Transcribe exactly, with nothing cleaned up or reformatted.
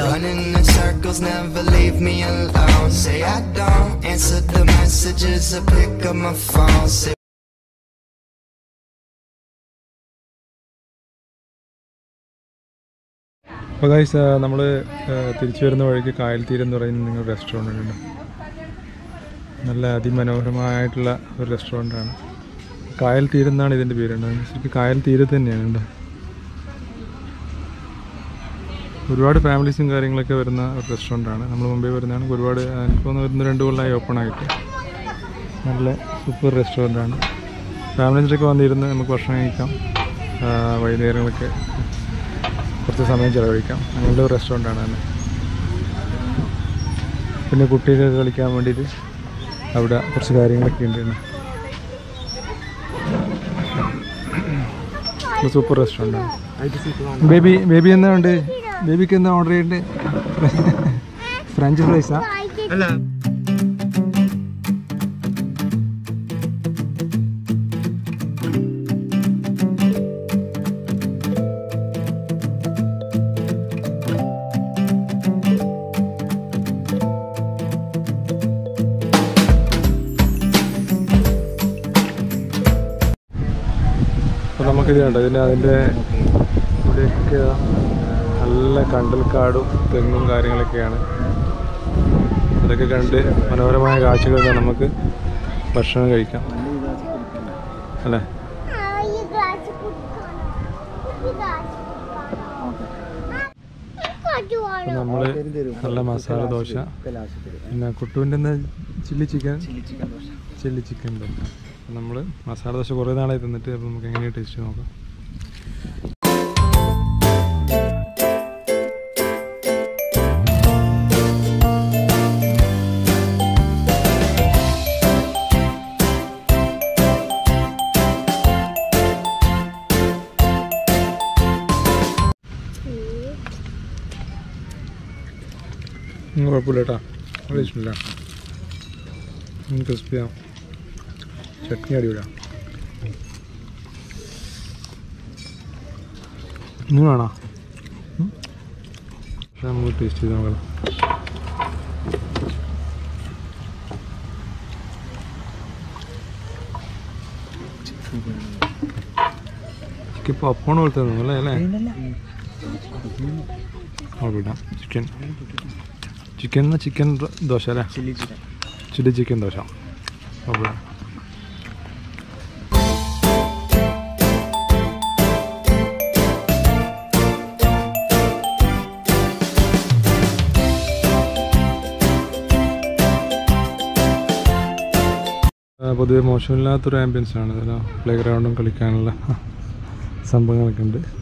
Running in circles, never leave me alone. Say I don't answer the messages or pick up my phone. Say അപ്പോൾ guys നമ്മൾ തിരിച്ചു വരുന്ന വഴിക്ക് കായൽ തീരം എന്ന് പറയുന്ന നിങ്ങളുടെ റെസ്റ്റോറൻ്റ് ഉണ്ട്. നല്ല അതിമനോഹരമായിട്ടുള്ള ഒരു റെസ്റ്റോറൻ്റാണ്. കായൽ തീരം എന്നാണ് ഇതിൻ്റെ പേരുണ്ട്. ശരിക്കും കായൽ തീരത്ത് തന്നെയാണ് ഉണ്ട്. ഒരുപാട് ഫാമിലീസും കാര്യങ്ങളൊക്കെ വരുന്ന ഒരു റെസ്റ്റോറൻ്റാണ്. നമ്മൾ മുമ്പേ വരുന്നതാണ്. ഒരുപാട് എനിക്ക് തോന്നുന്നു വരുന്ന രണ്ട് കൊല്ലമായി ഓപ്പൺ ആയിട്ട്. നല്ല സൂപ്പർ റെസ്റ്റോറൻ്റാണ്. ഫാമിലീസിലൊക്കെ വന്നിരുന്ന് നമുക്ക് ഭക്ഷണം കഴിക്കാം. വൈകുന്നേരങ്ങളൊക്കെ കുറച്ച് സമയം ചിലവഴിക്കാം. അങ്ങനത്തെ ഒരു റെസ്റ്റോറൻ്റാണ് തന്നെ. പിന്നെ കുട്ടികൾക്ക് കളിക്കാൻ വേണ്ടിയിട്ട് അവിടെ കുറച്ച് കാര്യങ്ങളൊക്കെ ഉണ്ട്. സൂപ്പർ റെസ്റ്റോറൻ്റാണ്. ബേബി ബേബി എന്താ ഉണ്ട്? ബേബിക്ക് എന്താ ഓർഡർ ചെയ്യേണ്ടത്? ഫ്രഞ്ച് ഫ്രൈസാ? അല്ല, അപ്പോൾ നമുക്കിത് കണ്ടോ, ഇതിൻ്റെ അതിൻ്റെ ഇവിടെയൊക്കെ നല്ല കണ്ടൽക്കാടും തെങ്ങും കാര്യങ്ങളൊക്കെയാണ്. അതൊക്കെ കണ്ട് മനോഹരമായ കാഴ്ചകൾ നമുക്ക് ഭക്ഷണം കഴിക്കാം അല്ലേ? നമ്മൾ നല്ല മസാല ദോശ, പിന്നെ കുട്ടുവിൻ്റെ എന്താ chilli chicken chilli chicken dosa. നമ്മൾ മസാല ദോശ കുറേ നാളായി തിന്നിട്ട്. അപ്പോൾ നമുക്ക് എങ്ങനെയാണ് ടേസ്റ്റ് നോക്കാം. കുഴപ്പമില്ല കേട്ടോ, നല്ല ഇഷ്ടമില്ല. ക്രിസ്പിയാണ്. ചട്നി അടിപൊളിയാണ്. ഇനി വേണോ? പക്ഷെ നമുക്ക് ടേസ്റ്റ് ചെയ്ത് നോക്കണം. ചിക്കൻ പപ്പോൺ പോലത്തെ തോന്നുന്നു അല്ലേ? കുഴപ്പമില്ല. ചിക്കൻ ചിക്കൻ ചിക്കൻ ദോശ അല്ലേ? Chilli chicken dosa. കുഴപ്പമില്ല. പൊതുവെ മോശമില്ലാത്തൊരു ആംബിയൻസാണ്. ഇതിൽ പ്ലേ ഗ്രൗണ്ടും കളിക്കാനുള്ള സംഭവങ്ങളൊക്കെ ഉണ്ട്.